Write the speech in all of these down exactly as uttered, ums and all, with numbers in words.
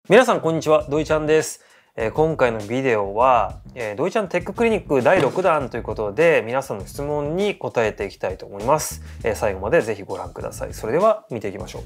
皆さんこんにちは、土井ちゃんです。えー、今回のビデオは、えー、土井ちゃんテッククリニックだいろくだんということで皆さんの質問に答えていきたいと思います。えー、最後までぜひご覧ください。それでは見ていきましょう。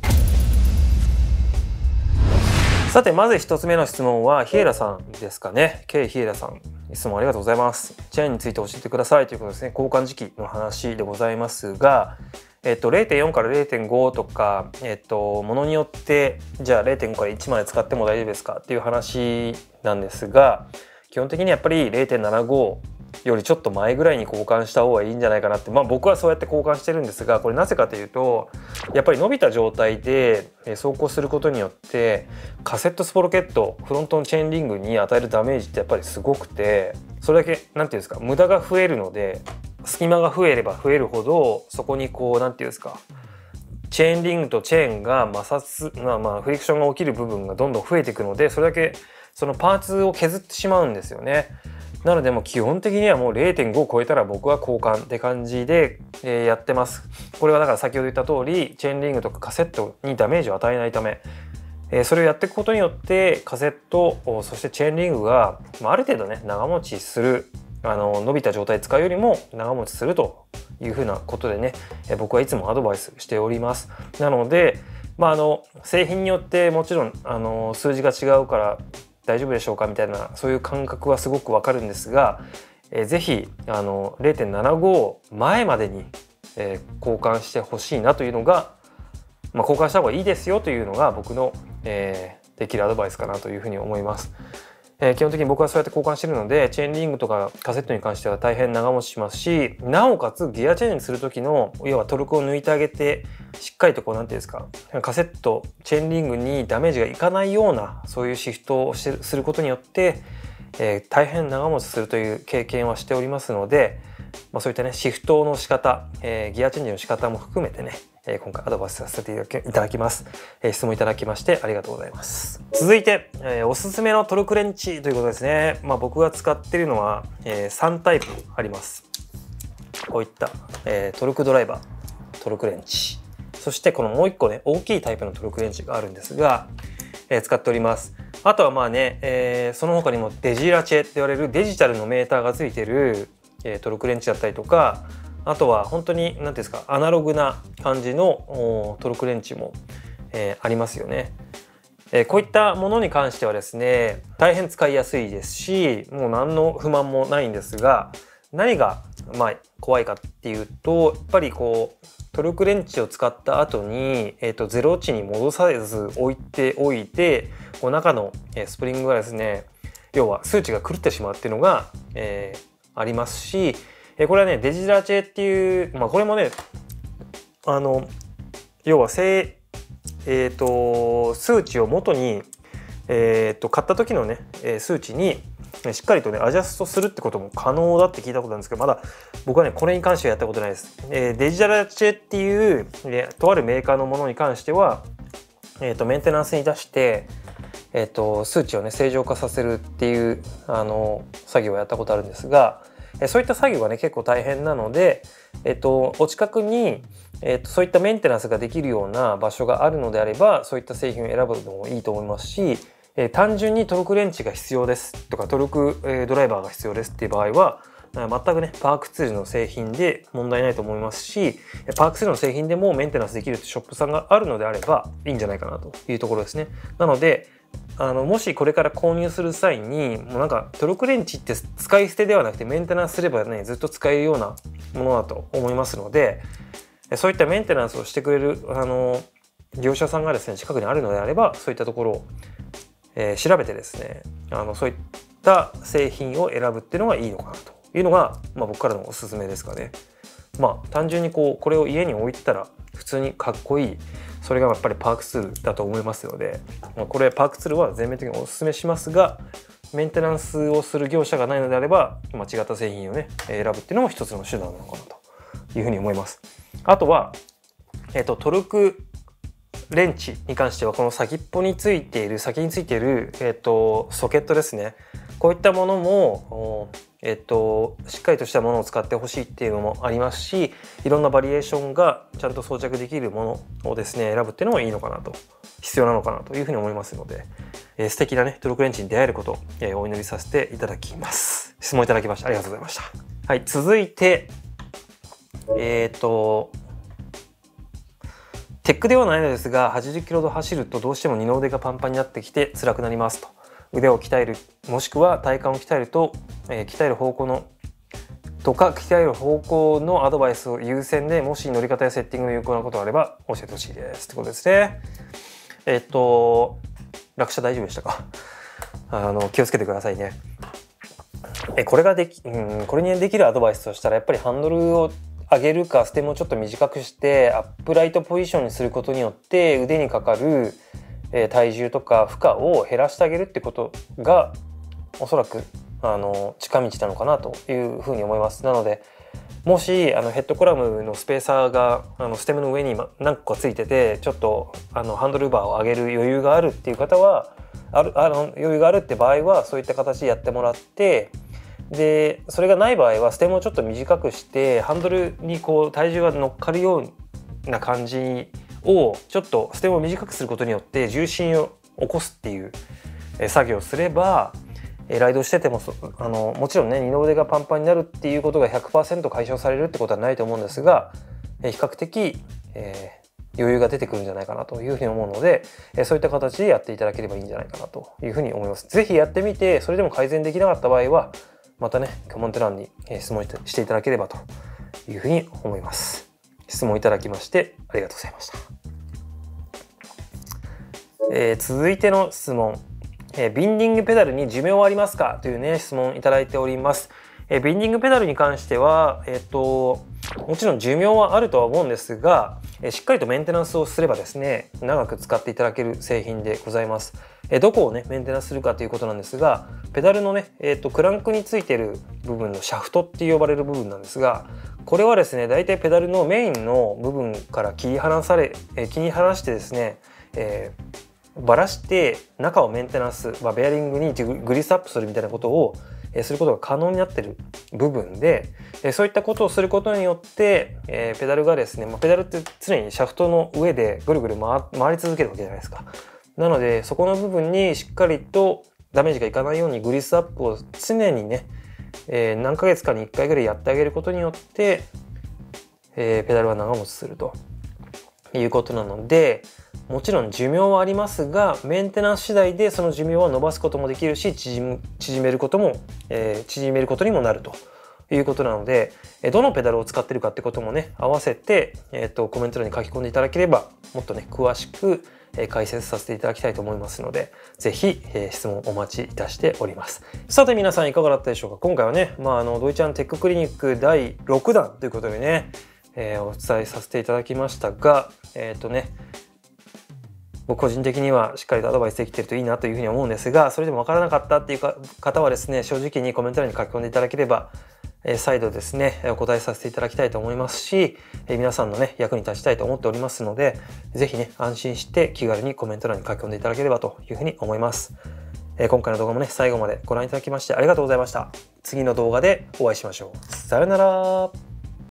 さて、まず一つ目の質問は日枝さんですかね。K日枝さん、質問ありがとうございます。チェーンについて教えてくださいということですね。交換時期の話でございますが、えっと、れいてんよん から れいてんご とか、えっと、ものによってじゃあ れいてんご からいちまで使っても大丈夫ですかっていう話なんですが、基本的にやっぱり れいてんななご よりちょっと前ぐらいに交換した方がいいんじゃないかなって、まあ僕はそうやって交換してるんですが、これなぜかというと、やっぱり伸びた状態で走行することによってカセットスポロケット、フロントのチェーンリングに与えるダメージってやっぱりすごくて、それだけなんていうんですか、無駄が増えるので、隙間が増えれば増えるほどそこにこうなんていうんですか、チェーンリングとチェーンが摩擦、まあまあフリクションが起きる部分がどんどん増えていくので、それだけそのパーツを削ってしまうんですよね。なのでもう基本的にはもう れいてんご を超えたら僕は交換って感じで、えー、やってます。これはだから先ほど言った通り、チェーンリングとかカセットにダメージを与えないため、えー、それをやっていくことによってカセット、そしてチェーンリングがある程度ね長持ちする、あの伸びた状態で使うよりも長持ちするというふうなことでね、え僕はいつもアドバイスしております。なので、まあ、あの製品によってもちろんあの数字が違うから大丈夫でしょうかみたいな、そういう感覚はすごくわかるんですが、えー、ぜひあの れいてんななご を前までに、えー、交換してほしいなというのが、まあ、交換した方がいいですよというのが僕の、えー、できるアドバイスかなというふうに思います。えー、基本的に僕はそうやって交換しているので、チェーンリングとかカセットに関しては大変長持ちしますし、なおかつギアチェンジする時の要はトルクを抜いてあげて、しっかりとこうなんていうんですか、カセットチェーンリングにダメージがいかないようなそういうシフトをしすることによって、えー、大変長持ちするという経験はしておりますので、まあ、そういったねシフトの仕方、えー、ギアチェンジの仕方も含めてね、えー、今回アドバイスさせていただきます。えー、質問いただきましてありがとうございます。続いて、えー、おすすめのトルクレンチということですね。まあ、僕が使っているのは、えー、さんタイプあります。こういった、えー、トルクドライバー、トルクレンチ、そしてこのもう一個ね大きいタイプのトルクレンチがあるんですが、えー、使っております。あとはまあね、えー、その他にもデジラチェって言われるデジタルのメーターがついてる、えー、トルクレンチだったりとか、あとは本当に何ていうんですか、アナログな感じのトルクレンチも、えー、ありますよね。えー、こういったものに関してはですね、大変使いやすいですし、もう何の不満もないんですが、何がまあ怖いかっていうと、やっぱりこうトルクレンチを使った後に、えー、とゼロ値に戻さず置いておいて、こう中のスプリングがですね、要は数値が狂ってしまうっていうのが、えー、ありますし、これはねデジラチェっていう、まあ、これもねあの要は正、えー、と数値を元に、えー、と買った時のね数値にしっかりとねアジャストするってことも可能だって聞いたことなんですけど、まだ僕はねこれに関してはやったことないです。えー、デジタルチェっていう、えー、とあるメーカーのものに関しては、えー、とメンテナンスに出して、えー、と数値をね正常化させるっていうあの作業をやったことあるんですが、えー、そういった作業がね結構大変なので、えー、とお近くに、えー、とそういったメンテナンスができるような場所があるのであれば、そういった製品を選ぶのもいいと思いますし、えー、単純にトルクレンチが必要ですとかトルク、えー、ドライバーが必要ですっていう場合は全くねパークツールの製品で問題ないと思いますし、パークツールの製品でもメンテナンスできるってショップさんがあるのであればいいんじゃないかなというところですね。なのであのもしこれから購入する際にもうなんかトルクレンチって使い捨てではなくてメンテナンスすればねずっと使えるようなものだと思いますので、そういったメンテナンスをしてくれるあの業者さんがですね近くにあるのであれば、そういったところをえー、調べてですね、あのそういった製品を選ぶっていうのがいいのかなというのが、まあ、僕からのおすすめですかね。まあ単純にこうこれを家に置いてたら普通にかっこいい、それがやっぱりパークツールだと思いますので、まあ、これパークツールは全面的におすすめしますが、メンテナンスをする業者がないのであれば間違った製品をね選ぶっていうのも一つの手段なのかなというふうに思います。あとは、えーと、トルクレンチに関してはこの先っぽについている先についている、えー、とソケットですね。 こういったものもえっとしっかりとしたものを使ってほしいっていうのもありますし、いろんなバリエーションがちゃんと装着できるものをですね選ぶっていうのもいいのかなと、必要なのかなというふうに思いますので、えー、素敵なねトルクレンチに出会えることを、えー、お祈りさせていただきます。質問いただきましてありがとうございました。はい、続いてえっとテックではないのですが、はちじゅっキロで走るとどうしても二の腕がパンパンになってきて辛くなりますと。腕を鍛える、もしくは体幹を鍛えると、えー、鍛える方向のとか鍛える方向のアドバイスを優先で、もし乗り方やセッティングの有効なことがあれば教えてほしいですってことですね。えっと落車大丈夫でしたか？あの気をつけてくださいね。えこれができ、うん、これにできるアドバイスとしたら、やっぱりハンドルを上げるかステムをちょっと短くしてアップライトポジションにすることによって腕にかかる体重とか負荷を減らしてあげるってことがおそらくあの近道なのかなというふうに思います。なのでもしあのヘッドコラムのスペーサーがあのステムの上に何個かついてて、ちょっとあのハンドルバーを上げる余裕があるっていう方はあるあの余裕があるって場合はそういった形でやってもらって、でそれがない場合はステムをちょっと短くしてハンドルにこう体重が乗っかるような感じをちょっとステムを短くすることによって重心を起こすっていう作業をすれば、ライドしててもあのもちろんね二の腕がパンパンになるっていうことが ひゃくパーセント 解消されるってことはないと思うんですが、比較的、えー、余裕が出てくるんじゃないかなというふうに思うので、そういった形でやっていただければいいんじゃないかなというふうに思います。ぜひやってみて、それでも改善できなかった場合はまたねコメント欄に質問していただければというふうに思います。質問いただきましてありがとうございました。えー、続いての質問、えー、ビンディングペダルに寿命はありますかというね質問いただいております。えー、ビンディングペダルに関しては、えー、ともちろん寿命はあるとは思うんですが、えー、しっかりとメンテナンスをすればですね長く使っていただける製品でございます。えー、どこをねメンテナンスするかということなんですが、ペダルのね、えー、とクランクについている部分のシャフトって呼ばれる部分なんですが、これはですねだいたいペダルのメインの部分から切り離され、えー、切り離してですね、えーばらして中をメンテナンス、まあ、ベアリングにグリスアップするみたいなことをすることが可能になっている部分で、そういったことをすることによってペダルがですね、まあ、ペダルって常にシャフトの上でぐるぐる 回, 回り続けるわけじゃないですか。なのでそこの部分にしっかりとダメージがいかないようにグリスアップを常にね何ヶ月かにいっかいぐらいやってあげることによってペダルは長持ちするということなので、もちろん寿命はありますが、メンテナンス次第でその寿命は伸ばすこともできるし、縮めることも、えー、縮めることにもなるということなので、どのペダルを使っているかってこともね合わせて、えー、とコメント欄に書き込んでいただければもっとね詳しく解説させていただきたいと思いますので、ぜひ、えー、質問お待ちいたしております。さて皆さんいかがだったでしょうか。今回はね、まあ、あのドイちゃんテッククリニックだいろくだんということでね、えー、お伝えさせていただきましたが、えっ、ー、とね僕個人的にはしっかりとアドバイスできているといいなというふうに思うんですが、それでも分からなかったっていう方はですね正直にコメント欄に書き込んでいただければ再度ですねお答えさせていただきたいと思いますし、皆さんのね役に立ちたいと思っておりますので、ぜひね安心して気軽にコメント欄に書き込んでいただければというふうに思います。今回の動画もね最後までご覧いただきましてありがとうございました。次の動画でお会いしましょう。さよなら。